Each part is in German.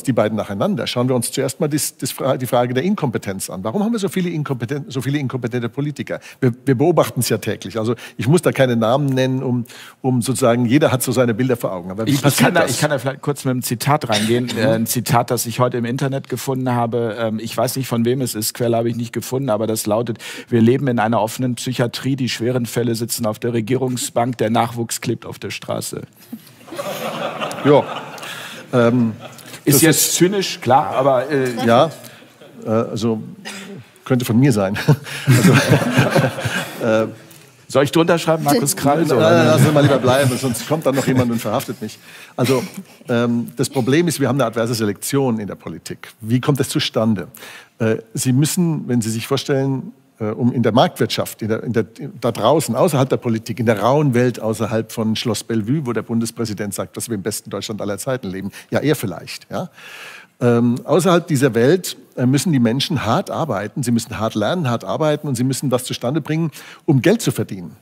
die beiden nacheinander. Schauen wir uns zuerst mal die Frage der Inkompetenz an. Warum haben wir so viele inkompetente Politiker? Wir beobachten es ja täglich. Also ich muss da keine Namen nennen, um sozusagen, jeder hat so seine Bilder vor Augen. Aber wie passiert das? Ich kann da vielleicht kurz mit einem Zitat reingehen. Ein Zitat, das ich heute im Internet gefunden habe. Ich weiß nicht, von wem es ist, Quelle habe ich nicht gefunden, aber das lautet: Wir leben in einer offenen Psychiatrie, die schweren Fälle sitzen auf der Regierungsbank, der Nachwuchs klebt auf der Straße. Ja. Ist jetzt zynisch, klar, aber... Ja, also könnte von mir sein. Also, soll ich drunter schreiben, Markus Krall? Lassen Sie mal lieber bleiben, sonst kommt dann noch jemand und verhaftet mich. Also das Problem ist, wir haben eine adverse Selektion in der Politik. Wie kommt das zustande? Sie müssen, wenn Sie sich vorstellen, um in der Marktwirtschaft, da draußen, außerhalb der Politik, in der rauen Welt, außerhalb von Schloss Bellevue, wo der Bundespräsident sagt, dass wir im besten Deutschland aller Zeiten leben. Ja, er vielleicht. Ja? Außerhalb dieser Welt müssen die Menschen hart arbeiten. Sie müssen hart lernen, hart arbeiten und sie müssen was zustande bringen, um Geld zu verdienen.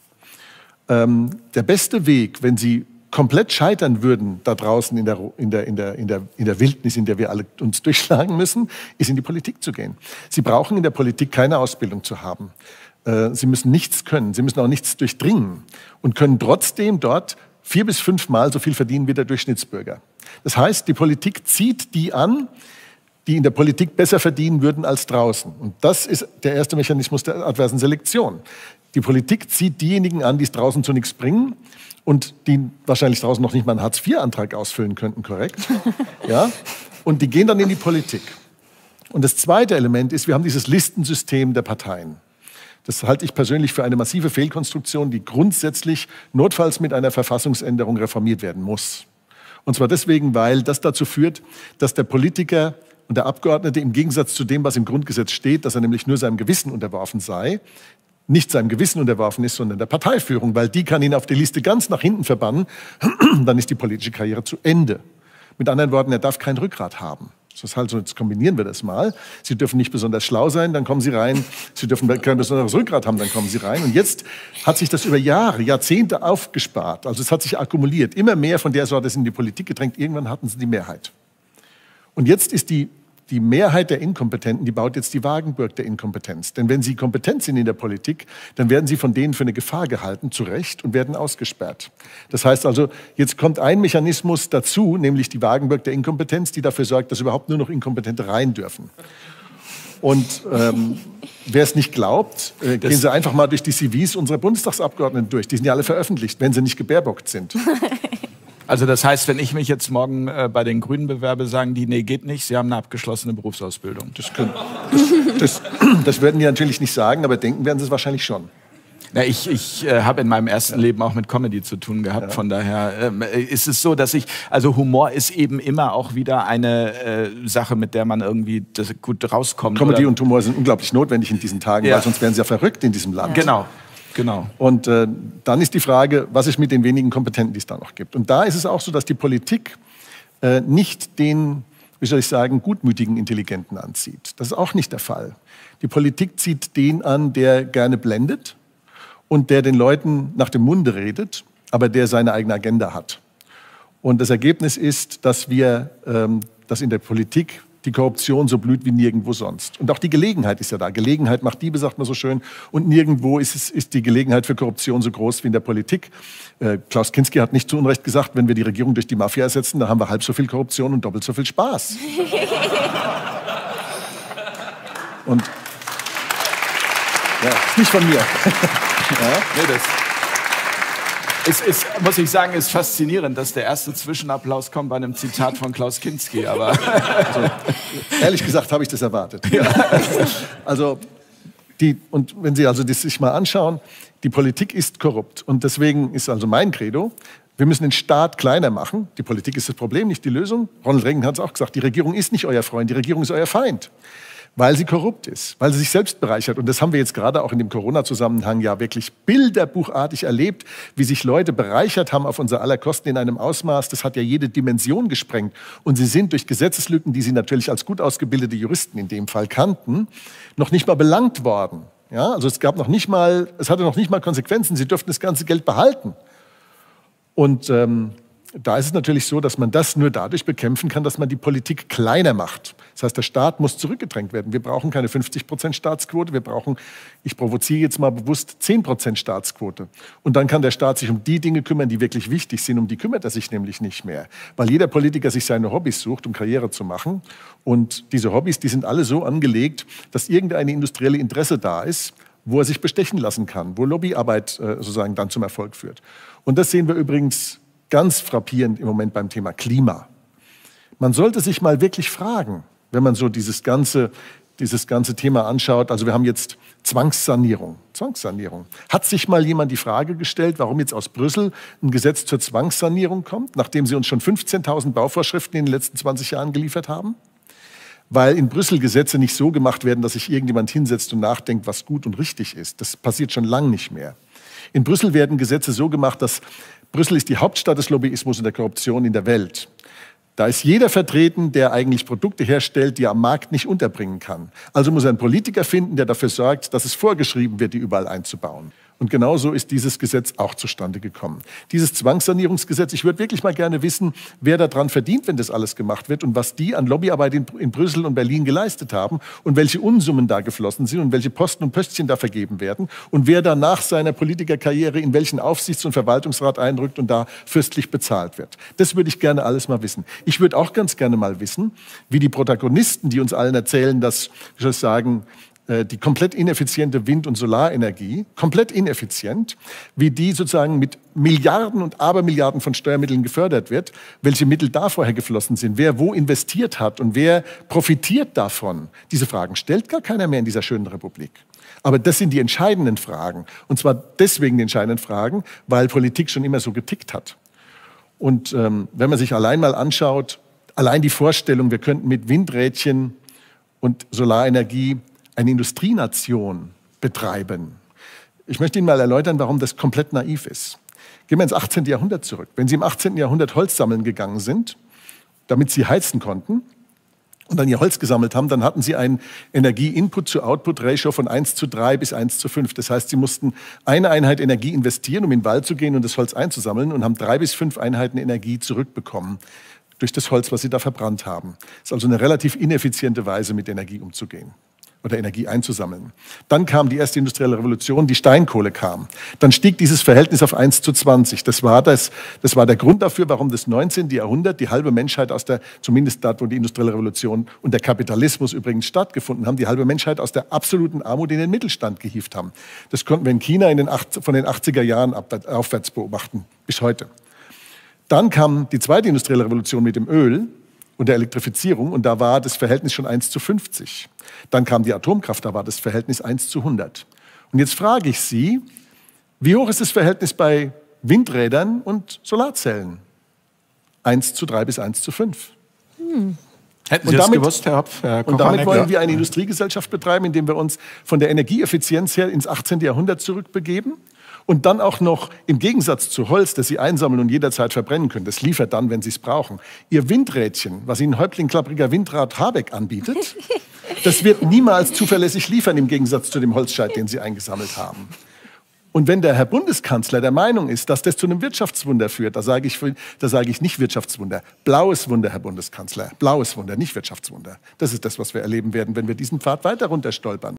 Der beste Weg, wenn sie komplett scheitern würden da draußen in der Wildnis, in der wir alle uns durchschlagen müssen, ist in die Politik zu gehen. Sie brauchen in der Politik keine Ausbildung zu haben. Sie müssen nichts können, sie müssen auch nichts durchdringen und können trotzdem dort 4 bis 5 Mal so viel verdienen wie der Durchschnittsbürger. Das heißt, die Politik zieht die an, die in der Politik besser verdienen würden als draußen. Und das ist der erste Mechanismus der adversen Selektion. Die Politik zieht diejenigen an, die es draußen zu nichts bringen und die wahrscheinlich draußen noch nicht mal einen Hartz-IV-Antrag ausfüllen könnten, korrekt? Ja? Und die gehen dann in die Politik. Und das zweite Element ist, wir haben dieses Listensystem der Parteien. Das halte ich persönlich für eine massive Fehlkonstruktion, die grundsätzlich notfalls mit einer Verfassungsänderung reformiert werden muss. Und zwar deswegen, weil das dazu führt, dass der Politiker und der Abgeordnete im Gegensatz zu dem, was im Grundgesetz steht, dass er nämlich nur seinem Gewissen unterworfen sei, nicht seinem Gewissen unterworfen ist, sondern der Parteiführung, weil die kann ihn auf die Liste ganz nach hinten verbannen, dann ist die politische Karriere zu Ende. Mit anderen Worten, er darf kein Rückgrat haben. Das ist halt so, jetzt kombinieren wir das mal. Sie dürfen nicht besonders schlau sein, dann kommen Sie rein. Sie dürfen kein besonderes Rückgrat haben, dann kommen Sie rein. Und jetzt hat sich das über Jahre, Jahrzehnte aufgespart. Also es hat sich akkumuliert. Immer mehr von der Sorte ist in die Politik gedrängt. Irgendwann hatten Sie die Mehrheit. Und jetzt ist die Mehrheit der Inkompetenten, die baut jetzt die Wagenburg der Inkompetenz. Denn wenn sie kompetent sind in der Politik, dann werden sie von denen für eine Gefahr gehalten, zu Recht, und werden ausgesperrt. Das heißt also, jetzt kommt ein Mechanismus dazu, nämlich die Wagenburg der Inkompetenz, die dafür sorgt, dass überhaupt nur noch Inkompetente rein dürfen. Und wer es nicht glaubt, gehen Sie einfach mal durch die CVs unserer Bundestagsabgeordneten durch. Die sind ja alle veröffentlicht, wenn sie nicht gebärbockt sind. Also das heißt, wenn ich mich jetzt morgen bei den Grünen bewerbe, sagen die, nee, geht nicht, Sie haben eine abgeschlossene Berufsausbildung. Das werden die natürlich nicht sagen, aber denken werden sie es wahrscheinlich schon. Na, ich habe in meinem ersten Leben auch mit Comedy zu tun gehabt, von daher ist es so, dass also Humor ist eben immer auch wieder eine Sache, mit der man irgendwie gut rauskommt. Comedy und Humor sind unglaublich notwendig in diesen Tagen, weil sonst wären sie ja verrückt in diesem Land. Genau. Und dann ist die Frage, was ist mit den wenigen Kompetenten, die es da noch gibt? Und da ist es auch so, dass die Politik nicht den, wie soll ich sagen, gutmütigen Intelligenten anzieht. Das ist auch nicht der Fall. Die Politik zieht den an, der gerne blendet und der den Leuten nach dem Munde redet, aber der seine eigene Agenda hat. Und das Ergebnis ist, dass dass in der Politik die Korruption so blüht wie nirgendwo sonst. Und auch die Gelegenheit ist ja da. Gelegenheit macht Diebe, sagt man so schön. Und nirgendwo ist die Gelegenheit für Korruption so groß wie in der Politik. Klaus Kinski hat nicht zu Unrecht gesagt, wenn wir die Regierung durch die Mafia ersetzen, dann haben wir halb so viel Korruption und doppelt so viel Spaß. Und ist nicht von mir. Nee, es muss ich sagen, ist faszinierend, dass der erste Zwischenapplaus kommt bei einem Zitat von Klaus Kinski. Aber also, ehrlich gesagt habe ich das erwartet. Ja. Also, und wenn Sie also das sich mal anschauen, die Politik ist korrupt. Und deswegen ist also mein Credo, wir müssen den Staat kleiner machen. Die Politik ist das Problem, nicht die Lösung. Ronald Reagan hat es auch gesagt, die Regierung ist nicht euer Freund, die Regierung ist euer Feind. Weil sie korrupt ist, weil sie sich selbst bereichert. Und das haben wir jetzt gerade auch in dem Corona-Zusammenhang ja wirklich bilderbuchartig erlebt, wie sich Leute bereichert haben auf unser aller Kosten in einem Ausmaß, das hat ja jede Dimension gesprengt. Und sie sind durch Gesetzeslücken, die sie natürlich als gut ausgebildete Juristen in dem Fall kannten, noch nicht mal belangt worden. Ja, also es hatte noch nicht mal Konsequenzen, sie durften das ganze Geld behalten. Und da ist es natürlich so, dass man das nur dadurch bekämpfen kann, dass man die Politik kleiner macht. Das heißt, der Staat muss zurückgedrängt werden. Wir brauchen keine 50% Staatsquote, wir brauchen, ich provoziere jetzt mal bewusst, 10% Staatsquote. Und dann kann der Staat sich um die Dinge kümmern, die wirklich wichtig sind. Um die kümmert er sich nämlich nicht mehr. Weil jeder Politiker sich seine Hobbys sucht, um Karriere zu machen. Und diese Hobbys, die sind alle so angelegt, dass irgendeine industrielle Interesse da ist, wo er sich bestechen lassen kann, wo Lobbyarbeit sozusagen dann zum Erfolg führt. Und das sehen wir übrigens ganz frappierend im Moment beim Thema Klima. Man sollte sich mal wirklich fragen, wenn man so dieses ganze Thema anschaut. Also wir haben jetzt Zwangssanierung. Hat sich mal jemand die Frage gestellt, warum jetzt aus Brüssel ein Gesetz zur Zwangssanierung kommt, nachdem sie uns schon 15.000 Bauvorschriften in den letzten 20 Jahren geliefert haben? Weil in Brüssel Gesetze nicht so gemacht werden, dass sich irgendjemand hinsetzt und nachdenkt, was gut und richtig ist. Das passiert schon lange nicht mehr. In Brüssel werden Gesetze so gemacht, dass Brüssel ist die Hauptstadt des Lobbyismus und der Korruption in der Welt. Da ist jeder vertreten, der eigentlich Produkte herstellt, die er am Markt nicht unterbringen kann. Also muss er einen Politiker finden, der dafür sorgt, dass es vorgeschrieben wird, die überall einzubauen. Und genauso ist dieses Gesetz auch zustande gekommen. Dieses Zwangssanierungsgesetz, ich würde wirklich mal gerne wissen, wer daran verdient, wenn das alles gemacht wird und was die an Lobbyarbeit in Brüssel und Berlin geleistet haben und welche Unsummen da geflossen sind und welche Posten und Pöstchen da vergeben werden und wer da nach seiner Politikerkarriere in welchen Aufsichts- und Verwaltungsrat einrückt und da fürstlich bezahlt wird. Das würde ich gerne alles mal wissen. Ich würde auch ganz gerne mal wissen, wie die Protagonisten, die uns allen erzählen, dass, wie soll ich sagen, die komplett ineffiziente Wind- und Solarenergie, komplett ineffizient, wie die sozusagen mit Milliarden und Abermilliarden von Steuermitteln gefördert wird, welche Mittel da vorher geflossen sind, wer wo investiert hat und wer profitiert davon. Diese Fragen stellt gar keiner mehr in dieser schönen Republik. Aber das sind die entscheidenden Fragen. Und zwar deswegen die entscheidenden Fragen, weil Politik schon immer so getickt hat. Und wenn man sich allein mal anschaut, allein die Vorstellung, wir könnten mit Windrädchen und Solarenergie eine Industrienation betreiben. Ich möchte Ihnen mal erläutern, warum das komplett naiv ist. Gehen wir ins 18. Jahrhundert zurück. Wenn Sie im 18. Jahrhundert Holz sammeln gegangen sind, damit Sie heizen konnten und dann Ihr Holz gesammelt haben, dann hatten Sie ein Energie-Input-zu-Output-Ratio von 1:3 bis 1:5. Das heißt, Sie mussten eine Einheit Energie investieren, um in den Wald zu gehen und das Holz einzusammeln und haben 3 bis 5 Einheiten Energie zurückbekommen durch das Holz, was Sie da verbrannt haben. Das ist also eine relativ ineffiziente Weise, mit Energie umzugehen oder Energie einzusammeln. Dann kam die erste industrielle Revolution, die Steinkohle kam. Dann stieg dieses Verhältnis auf 1:20. Das war der Grund dafür, warum das 19. Jahrhundert die halbe Menschheit zumindest dort, wo die industrielle Revolution und der Kapitalismus übrigens stattgefunden haben, die halbe Menschheit aus der absoluten Armut in den Mittelstand gehievt haben. Das konnten wir in China von den 80er Jahren aufwärts beobachten, bis heute. Dann kam die zweite industrielle Revolution mit dem Öl und der Elektrifizierung und da war das Verhältnis schon 1:50. Dann kam die Atomkraft, da war das Verhältnis 1:100. Und jetzt frage ich Sie, wie hoch ist das Verhältnis bei Windrädern und Solarzellen? 1:3 bis 1:5. Hätten Sie das gewusst, Herr Hopf? Und damit wollen wir eine Industriegesellschaft betreiben, indem wir uns von der Energieeffizienz her ins 18. Jahrhundert zurückbegeben. Und dann auch noch im Gegensatz zu Holz, das Sie einsammeln und jederzeit verbrennen können, das liefert dann, wenn Sie es brauchen. Ihr Windrädchen, was Ihnen Häuptling klappriger Windrat Habeck anbietet, das wird niemals zuverlässig liefern im Gegensatz zu dem Holzscheit, den Sie eingesammelt haben. Und wenn der Herr Bundeskanzler der Meinung ist, dass das zu einem Wirtschaftswunder führt, da sage ich nicht Wirtschaftswunder, blaues Wunder, Herr Bundeskanzler, blaues Wunder, nicht Wirtschaftswunder. Das ist das, was wir erleben werden, wenn wir diesen Pfad weiter runterstolpern.